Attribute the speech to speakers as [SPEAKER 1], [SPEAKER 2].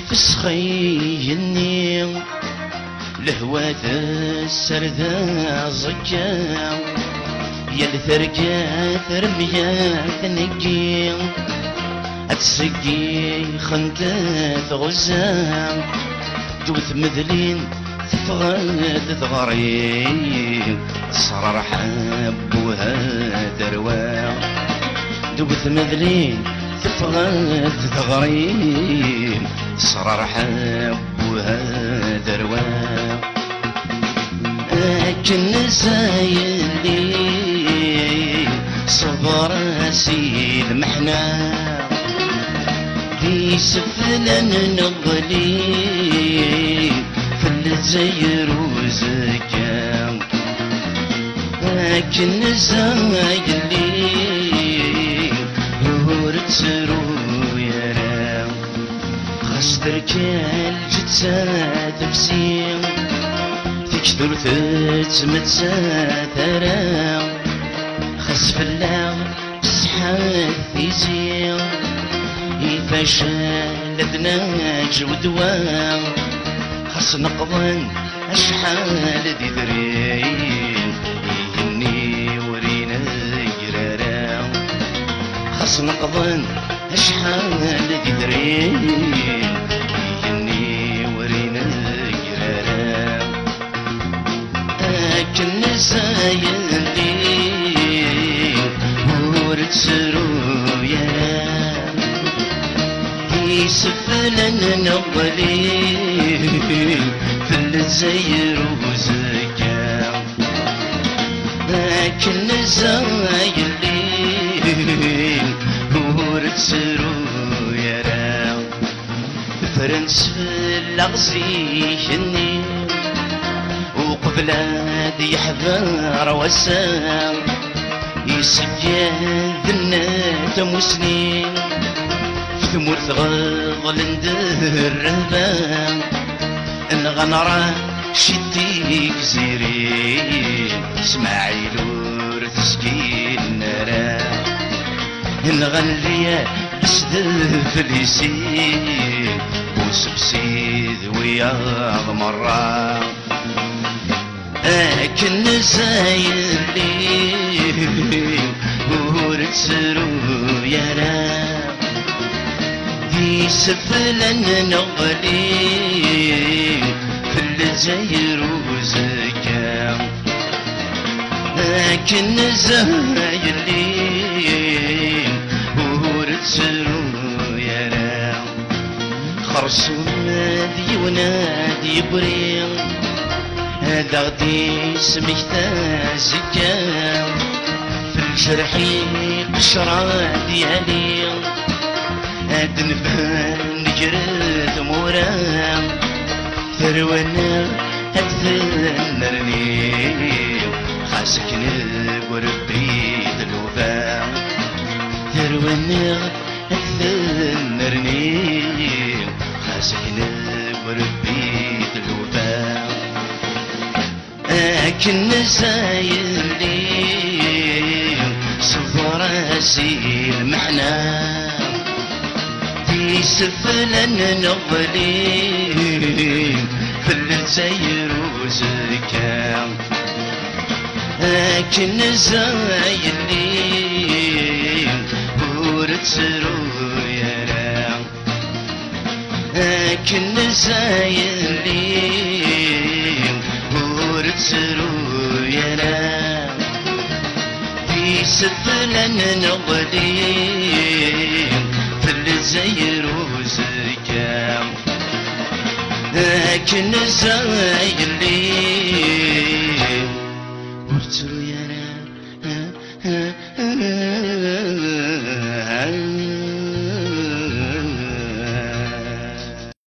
[SPEAKER 1] فسخيني لهوات السردة زكا يا الثرقات رميات نقي أتسقي خندات غزام دوث مذلين تفغد ثغري صرر حب وهذا رواق دوث مذلين تفغد ثغري صرر حب وهذا رواق لكن زايلي صبر سيد محنا في سفلنا نغلي في الجزائر وزكام لكن زايلي ورتسرو يا رام خسرك الجتسات تفسير تكثر تتمتساترا خسف الله بسحات يزير يفشل ذناج ودوام خص نقضن أشحال ذي ذرين يهني ورينا يرارا خص نقضن أشحال ذي ذرين يهني ورينا يرارا لكن زايلي ورتسرو يا يسفلن نغلي في الجزائر وزكا لكن زايلي ورتسرو يا رام فرنس في الأغزي وقبلاد يحذر وسام يسجد النات مسنين في ثمور ثغل ندر رهبان الغنرة شديك زيرين اسماعيل ورتسكين نرا نغني بسدف اليسين وسبسيد ويا مرة لكن زايلي ورتسرو يا رام في سفلن نغلي في الجزائر وزكام لكن زايلي ورتسرو يا رام خرصون ذي ونادي بريم هذا غدي سمك تازكام في الجرحي قشرة ديالي هاد نبان نجرد مورام ثرونا هاد ثنرني خاسك نقول بيد الوفا ثرونا هاد ثنرني خاسك نقول بيد الوفا لكن زايلي صفر راسي المعنى في سفلن نغلي في الجزائر وزكام لكن زايلي ورتسرو يا رام لكن زايلي ورتسرو يا رام في سفلن نغلي في الجزائر وزكام لكن زايلي ورتسرو يا رام